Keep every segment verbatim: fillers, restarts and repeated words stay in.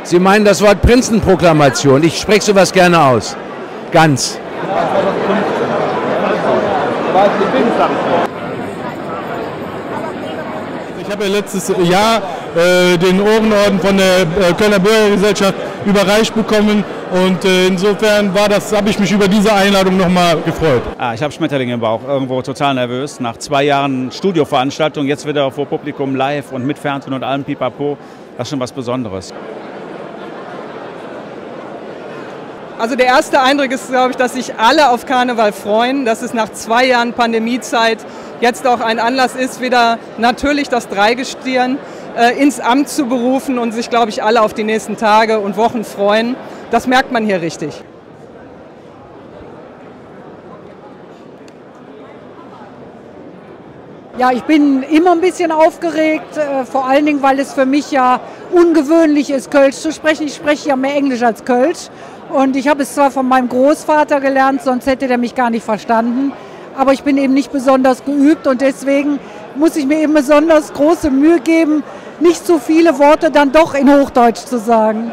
Sie meinen das Wort Prinzenproklamation. Ich spreche sowas gerne aus. Ganz. Ich habe ja letztes Jahr äh, den Ohrenorden von der äh, Kölner Bürgergesellschaft überreicht bekommen und äh, insofern war das, habe ich mich über diese Einladung nochmal gefreut. Ah, ich habe Schmetterlinge im Bauch, irgendwo total nervös. Nach zwei Jahren Studioveranstaltung, jetzt wieder vor Publikum live und mit Fernsehen und allem Pipapo, das ist schon was Besonderes. Also der erste Eindruck ist, glaube ich, dass sich alle auf Karneval freuen, dass es nach zwei Jahren Pandemiezeit jetzt auch ein Anlass ist, wieder natürlich das Dreigestirn äh, ins Amt zu berufen und sich, glaube ich, alle auf die nächsten Tage und Wochen freuen. Das merkt man hier richtig. Ja, ich bin immer ein bisschen aufgeregt, äh, vor allen Dingen, weil es für mich ja ungewöhnlich ist, Kölsch zu sprechen. Ich spreche ja mehr Englisch als Kölsch und ich habe es zwar von meinem Großvater gelernt, sonst hätte der mich gar nicht verstanden, aber ich bin eben nicht besonders geübt und deswegen muss ich mir eben besonders große Mühe geben, nicht so viele Worte dann doch in Hochdeutsch zu sagen.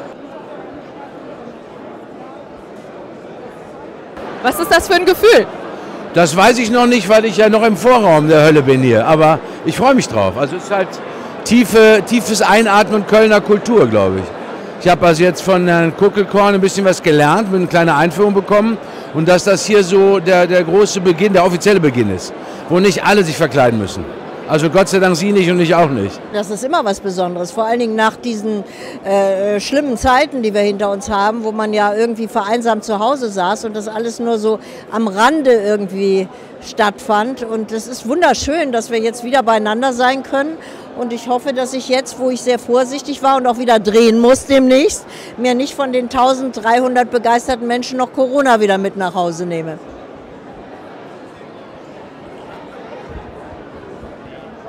Was ist das für ein Gefühl? Das weiß ich noch nicht, weil ich ja noch im Vorraum der Hölle bin hier. Aber ich freue mich drauf. Also es ist halt tiefe, tiefes Einatmen Kölner Kultur, glaube ich. Ich habe also jetzt von Herrn Kuckelkorn ein bisschen was gelernt, eine kleine Einführung bekommen. Und dass das hier so der, der große Beginn, der offizielle Beginn ist, wo nicht alle sich verkleiden müssen. Also Gott sei Dank Sie nicht und ich auch nicht. Das ist immer was Besonderes, vor allen Dingen nach diesen äh, schlimmen Zeiten, die wir hinter uns haben, wo man ja irgendwie vereinsamt zu Hause saß und das alles nur so am Rande irgendwie stattfand. Und es ist wunderschön, dass wir jetzt wieder beieinander sein können. Und ich hoffe, dass ich jetzt, wo ich sehr vorsichtig war und auch wieder drehen muss demnächst, mir nicht von den eintausenddreihundert begeisterten Menschen noch Corona wieder mit nach Hause nehme.